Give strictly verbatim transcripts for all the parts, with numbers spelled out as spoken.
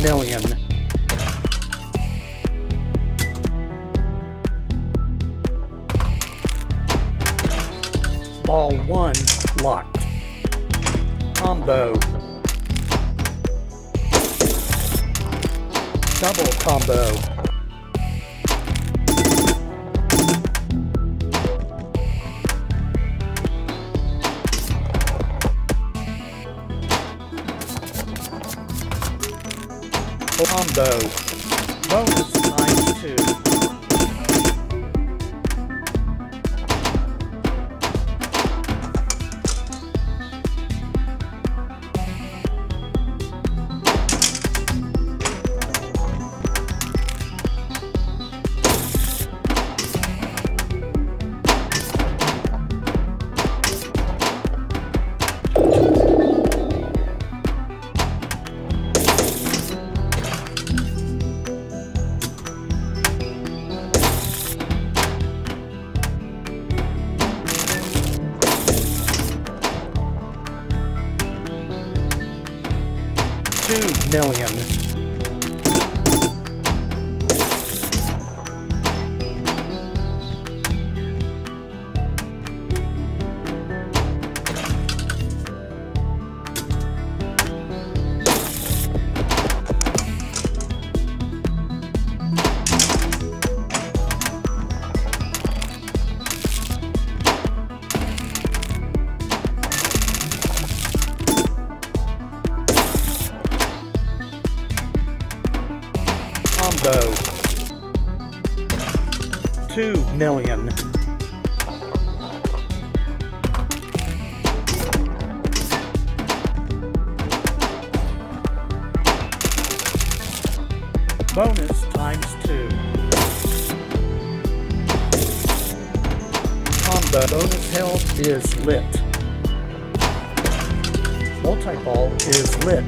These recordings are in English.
million. Ball one locked. Combo. Double combo. Combo. Bonus times two. Two million. Combo. Two million. Bonus times two. Combo. Bonus health is lit. Multi-ball is lit.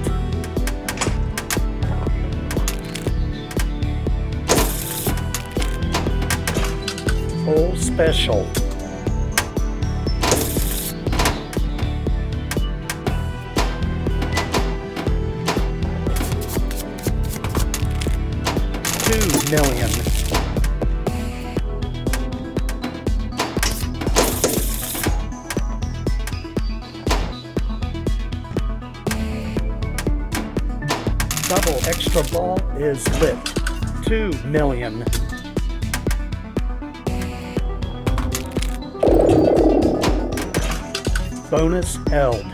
Full special. Two million. Double extra ball is lit. Two million. Bonus held.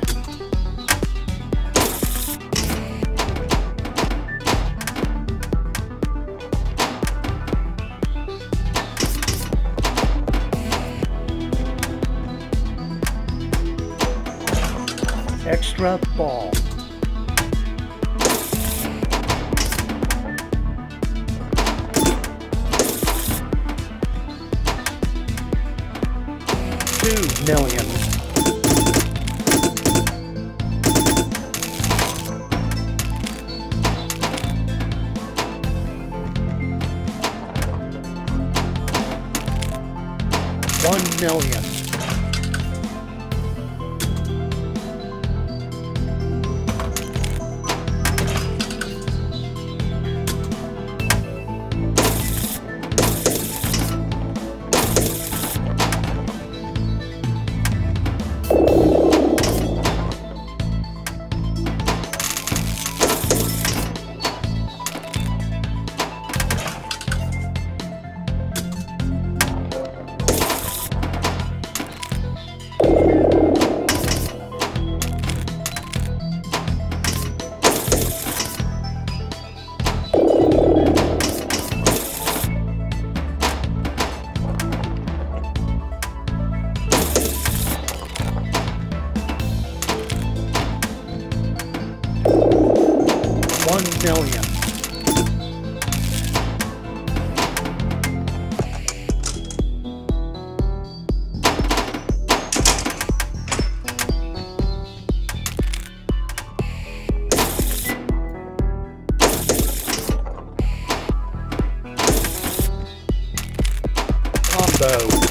Extra ball. Two million. One million. One million. Combo.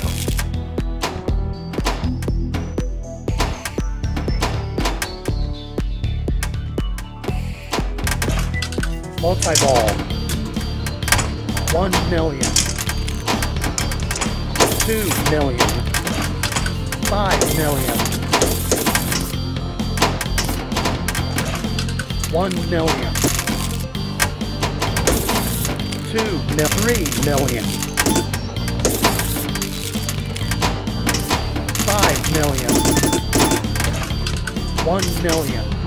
multi-ball. One million. Two million. Five million. One million. Two mil. Three million. Five million. One million.